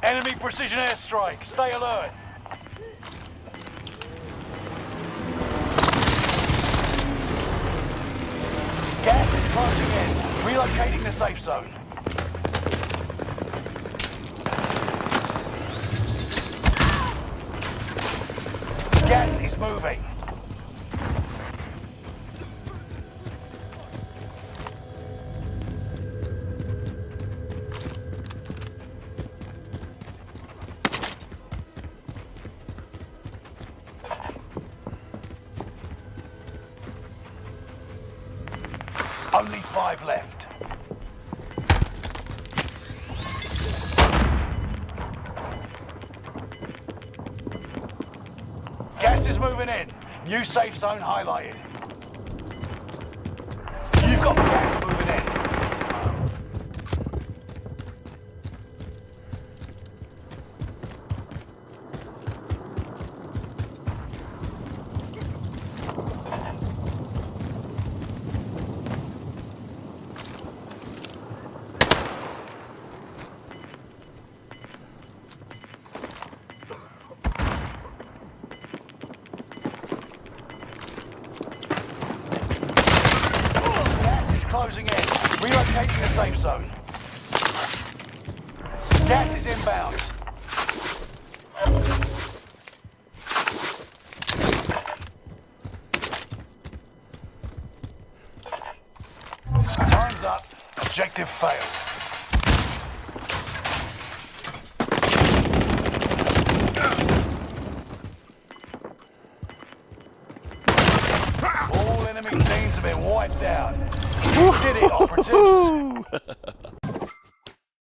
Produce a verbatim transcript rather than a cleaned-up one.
Enemy precision airstrike. Stay alert. Gas is closing in. Relocating the safe zone. Gas is moving. Only five left. Gas is moving in. New safe zone highlighted. You've got gas moving in. Closing in. Relocating the safe zone. Gas is inbound. Time's up. Objective failed. All enemy teams have been wiped out. You did it, operatives.